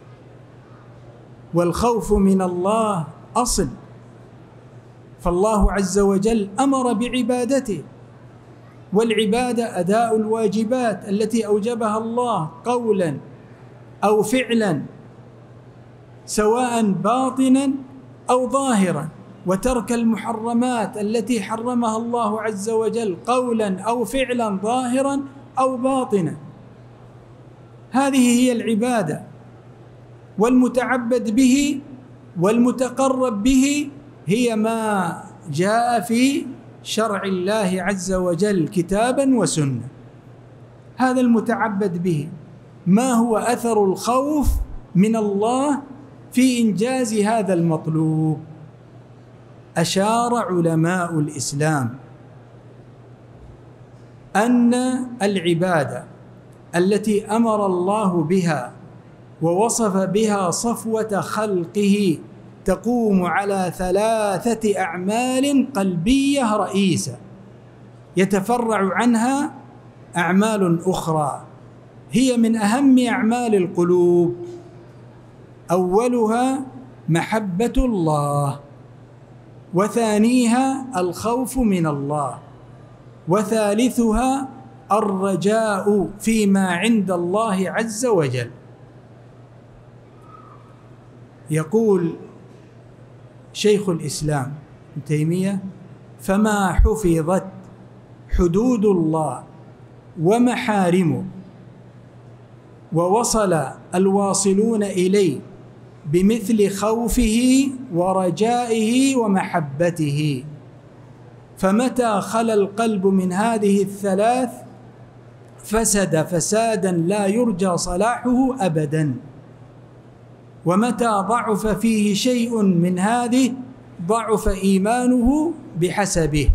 والخوف من الله أصل. فالله عز وجل أمر بعبادته، والعبادة أداء الواجبات التي أوجبها الله قولا أو فعلا، سواء باطنا أو ظاهرا، وترك المحرمات التي حرمها الله عز وجل قولا أو فعلا ظاهرا أو باطنا. هذه هي العبادة، والمتعبد به والمتقرب به هي ما جاء في شرع الله عز وجل كتابا وسنة. هذا المتعبد به. ما هو أثر الخوف من الله في إنجاز هذا المطلوب؟ أشار علماء الإسلام أن العبادة التي أمر الله بها ووصف بها صفوة خلقه تقوم على ثلاثة أعمال قلبية رئيسة، يتفرع عنها أعمال أخرى هي من أهم أعمال القلوب. أولها محبة الله، وثانيها الخوف من الله، وثالثها الرجاء فيما عند الله عز وجل. يقول شيخ الإسلام ابن تيمية: فما حفظت حدود الله ومحارمه ووصل الواصلون إليه بمثل خوفه ورجائه ومحبته، فمتى خلا القلب من هذه الثلاث فسد فسادا لا يرجى صلاحه أبدا، ومتى ضعف فيه شيء من هذه ضعف إيمانه بحسبه.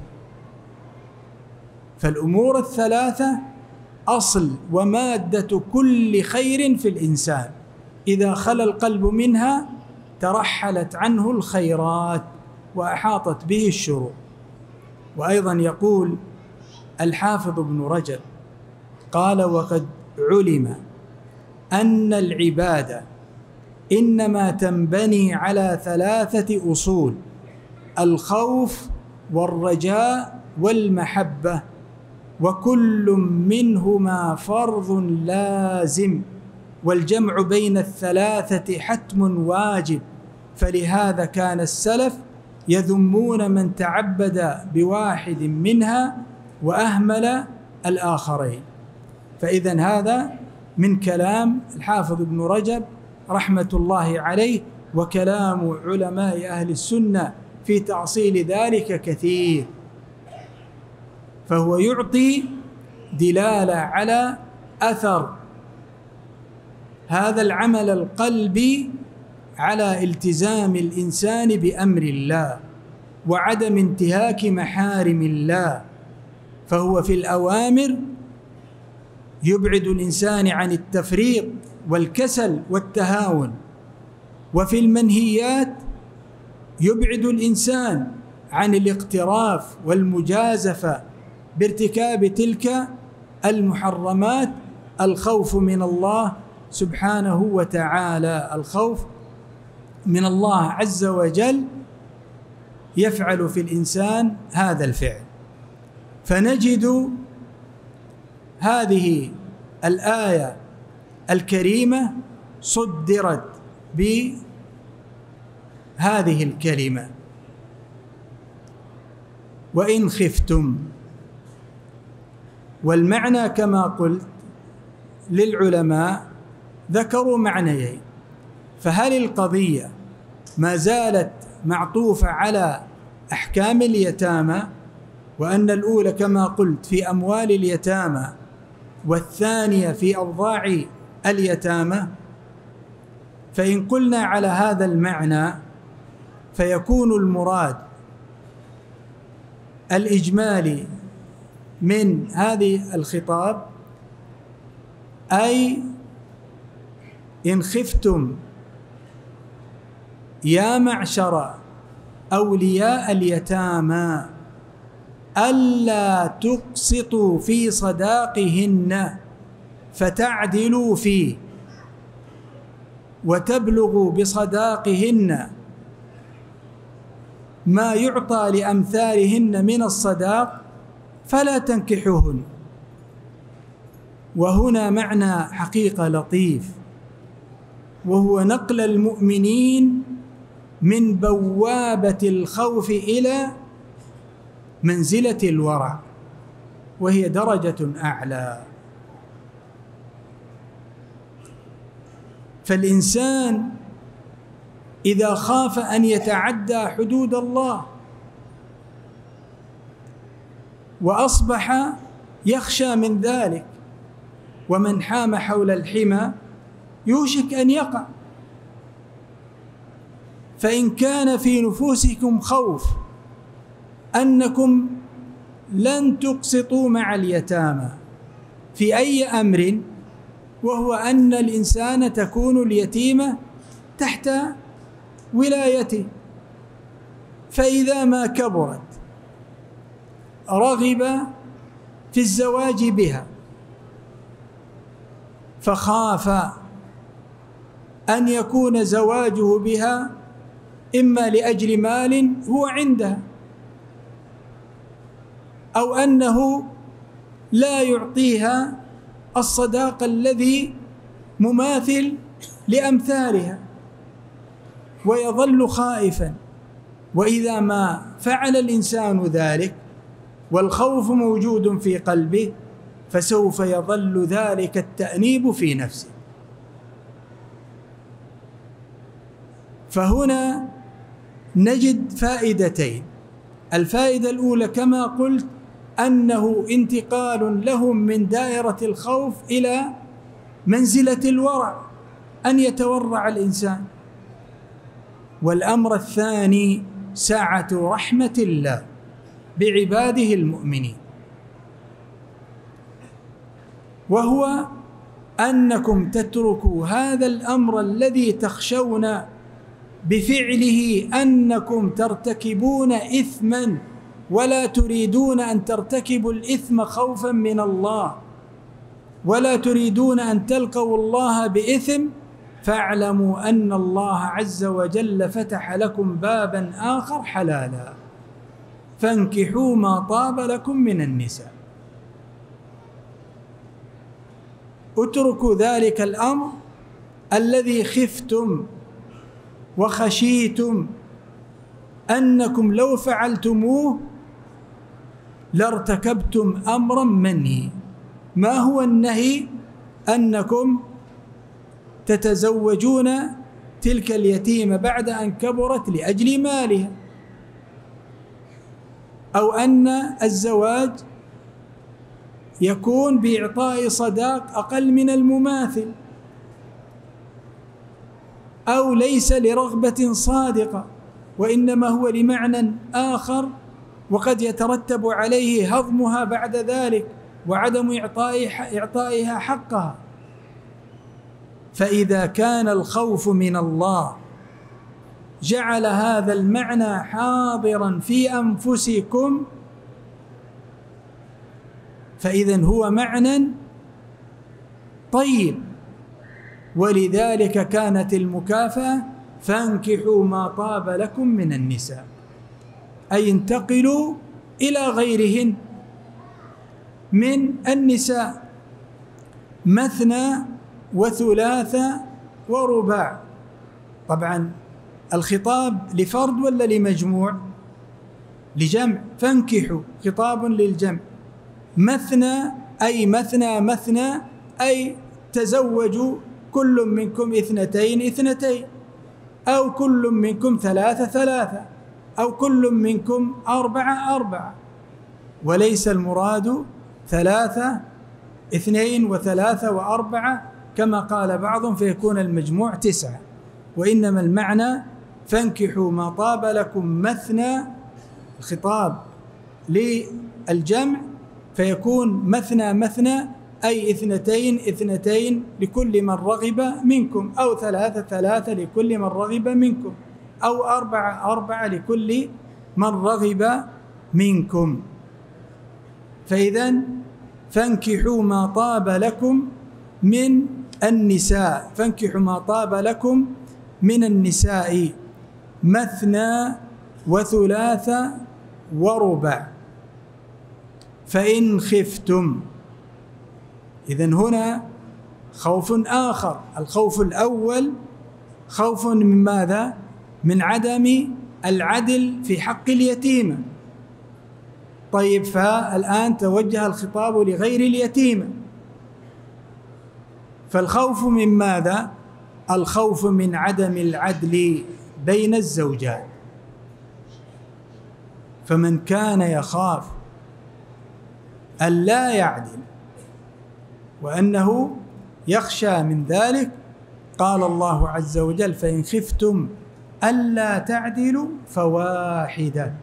فالأمور الثلاثة أصل ومادة كل خير في الإنسان، إذا خلا القلب منها ترحلت عنه الخيرات وأحاطت به الشرور. وأيضا يقول الحافظ ابن رجب قال: وقد علم أن العبادة إنما تنبني على ثلاثة أصول: الخوف والرجاء والمحبة، وكل منهما فرض لازم، والجمع بين الثلاثة حتم واجب. فلهذا كان السلف يذمون من تعبد بواحد منها وأهمل الآخرين. فإذا هذا من كلام الحافظ ابن رجب رحمة الله عليه، وكلام علماء أهل السنة في تعصيل ذلك كثير. فهو يعطي دلالة على أثر هذا العمل القلبي على التزام الإنسان بأمر الله وعدم انتهاك محارم الله. فهو في الأوامر يبعد الإنسان عن التفريط والكسل والتهاون، وفي المنهيات يبعد الإنسان عن الاقتراف والمجازفة بارتكاب تلك المحرمات. الخوف من الله سبحانه وتعالى، الخوف من الله عز وجل يفعل في الإنسان هذا الفعل. فنجد هذه الآية الكريمة صدرت بهذه الكلمة: وإن خفتم. والمعنى كما قلت للعلماء ذكروا معنيين، فهل القضية ما زالت معطوفة على أحكام اليتامى، وأن الأولى كما قلت في أموال اليتامى والثانية في أوضاع اليتامى؟ فإن قلنا على هذا المعنى فيكون المراد الإجمالي من هذه الخطاب أي إن خفتم يا معشر أولياء اليتامى ألا تقسطوا في صداقهن فتعدلوا فيه وتبلغوا بصداقهن ما يعطى لأمثالهن من الصداق فلا تنكحوهن. وهنا معنى حقيقة لطيف، وهو نقل المؤمنين من بوابة الخوف إلى منزلة الورع، وهي درجة أعلى. فالإنسان إذا خاف أن يتعدى حدود الله وأصبح يخشى من ذلك، ومن حام حول الحمى يوشك أن يقع. فإن كان في نفوسكم خوف أنكم لن تقسطوا مع اليتامى في أي أمر، وهو أن الإنسان تكون اليتيمة تحت ولايته، فإذا ما كبرت رغب في الزواج بها، فخاف أن يكون زواجه بها إما لأجل مال هو عندها، أو أنه لا يعطيها الصداق الذي مماثل لأمثالها، ويظل خائفا. وإذا ما فعل الإنسان ذلك والخوف موجود في قلبه، فسوف يظل ذلك التأنيب في نفسه. فهنا نجد فائدتين. الفائدة الأولى كما قلت أنه انتقال لهم من دائرة الخوف إلى منزلة الورع، أن يتورع الإنسان. والأمر الثاني سعة رحمة الله بعباده المؤمنين، وهو أنكم تتركوا هذا الأمر الذي تخشون بفعله أنكم ترتكبون إثما، ولا تريدون أن ترتكبوا الإثم خوفا من الله، ولا تريدون أن تلقوا الله بإثم، فاعلموا أن الله عز وجل فتح لكم بابا آخر حلالا، فانكحوا ما طاب لكم من النساء. اتركوا ذلك الأمر الذي خفتم وخشيتم أنكم لو فعلتموه لارتكبتم أمرا منهي. ما هو النهي؟ أنكم تتزوجون تلك اليتيمة بعد أن كبرت لأجل مالها، أو أن الزواج يكون بإعطاء صداق أقل من المماثل، أو ليس لرغبة صادقة وإنما هو لمعنى آخر، وقد يترتب عليه هضمها بعد ذلك وعدم إعطائها حقها. فإذا كان الخوف من الله جعل هذا المعنى حاضرا في أنفسكم، فإذن هو معنى طيب. ولذلك كانت المكافأة فانكحوا ما طاب لكم من النساء، أي انتقلوا إلى غيرهن من النساء، مثنى وثلاث ورباع. طبعا الخطاب لفرد ولا لمجموع؟ لجمع، فانكحوا خطاب للجمع. مثنى أي مثنى مثنى أي تزوجوا كل منكم اثنتين اثنتين، أو كل منكم ثلاثة ثلاثة، أو كل منكم أربعة أربعة، وليس المراد ثلاثة اثنين وثلاثة وأربعة كما قال بعضهم فيكون المجموع تسعة، وإنما المعنى فانكحوا ما طاب لكم مثنى، الخطاب للجمع فيكون مثنى مثنى أي اثنتين اثنتين لكل من رغب منكم، أو ثلاثة ثلاثة لكل من رغب منكم، أو أربعة أربعة لكل من رغب منكم. فإذن فانكحوا ما طاب لكم من النساء، فانكحوا ما طاب لكم من النساء مثنى وثلاث ورباع فإن خفتم. إذن هنا خوف آخر. الخوف الأول خوف من ماذا؟ من عدم العدل في حق اليتيمة. طيب، فالآن توجه الخطاب لغير اليتيمة، فالخوف من ماذا؟ الخوف من عدم العدل بين الزوجات. فمن كان يخاف أن لا يعدل وأنه يخشى من ذلك، قال الله عز وجل: فإن خفتم ألا تعدلوا فواحدة.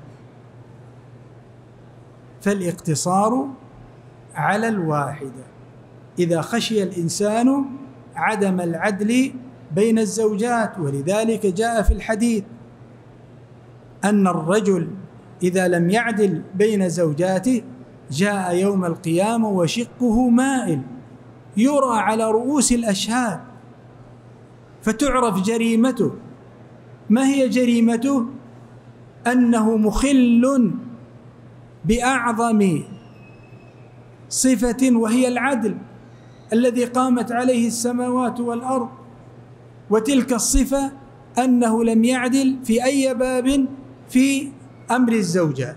فالاقتصار على الواحدة إذا خشي الإنسان عدم العدل بين الزوجات. ولذلك جاء في الحديث أن الرجل إذا لم يعدل بين زوجاته جاء يوم القيامة وشقه مائل يرى على رؤوس الأشهاد، فتعرف جريمته. ما هي جريمته؟ أنه مخل بأعظم صفة وهي العدل الذي قامت عليه السماوات والأرض، وتلك الصفة أنه لم يعدل في أي باب في أمر الزوجات،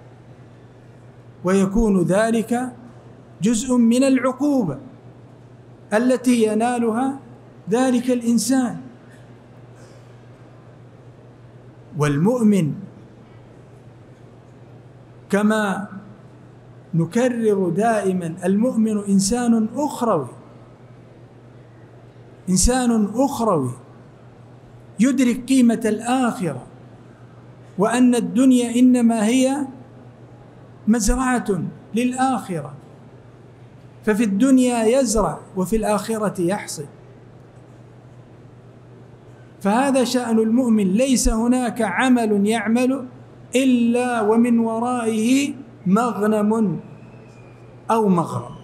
ويكون ذلك جزء من العقوبة التي ينالها ذلك الإنسان. والمؤمن كما نكرر دائما المؤمن إنسان أخروي، إنسان أخروي يدرك قيمة الآخرة، وأن الدنيا إنما هي مزرعة للآخرة، ففي الدنيا يزرع وفي الآخرة يحصد. فهذا شأن المؤمن، ليس هناك عمل يعمل إلا ومن ورائه مغنم أو مغرم،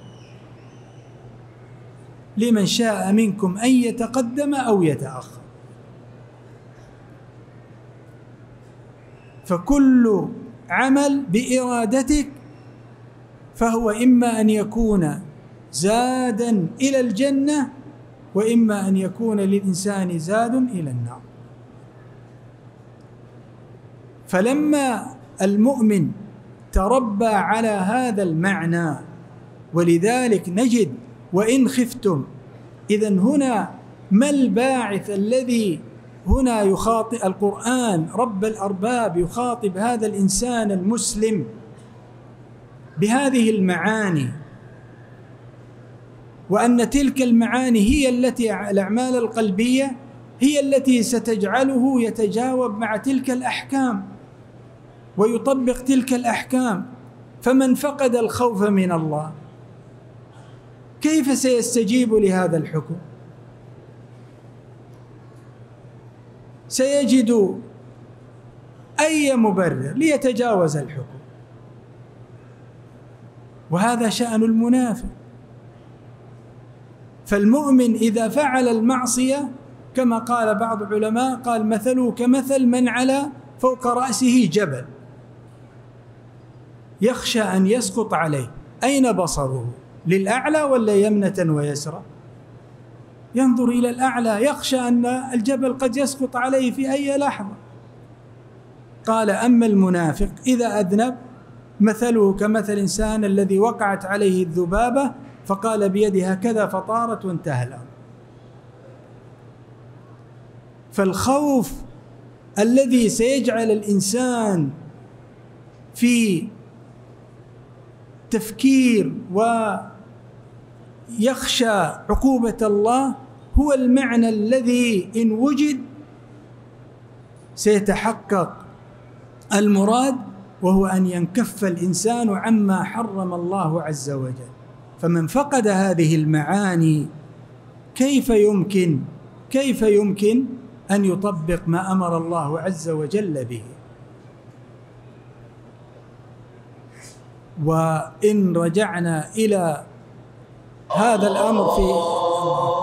لمن شاء منكم أن يتقدم أو يتأخر. فكل عمل بإرادتك فهو إما أن يكون زادا إلى الجنة، وإما أن يكون للإنسان زاد إلى النار. فلما المؤمن تربى على هذا المعنى، ولذلك نجد وإن خفتم، إذن هنا ما الباعث الذي هنا يخاطب القرآن رب الأرباب يخاطب هذا الإنسان المسلم بهذه المعاني، وأن تلك المعاني هي التي الأعمال القلبية هي التي ستجعله يتجاوب مع تلك الأحكام ويطبق تلك الأحكام. فمن فقد الخوف من الله كيف سيستجيب لهذا الحكم؟ سيجد أي مبرر ليتجاوز الحكم، وهذا شأن المنافق. فالمؤمن إذا فعل المعصية كما قال بعض العلماء، قال مثله كمثل من على فوق رأسه جبل يخشى أن يسقط عليه. أين بصره؟ للأعلى ولا يمنة ويسرى؟ ينظر إلى الأعلى، يخشى أن الجبل قد يسقط عليه في أي لحظة. قال: أما المنافق إذا أذنب مثله كمثل إنسان الذي وقعت عليه الذبابة فقال بيده هكذا فطارت وانتهى الأمر. فالخوف الذي سيجعل الإنسان في تفكير ويخشى عقوبة الله هو المعنى الذي إن وجد سيتحقق المراد، وهو أن ينكف الإنسان عما حرم الله عز وجل. فمن فقد هذه المعاني كيف يمكن كيف يمكن أن يطبق ما أمر الله عز وجل به؟ وإن رجعنا إلى هذا الأمر في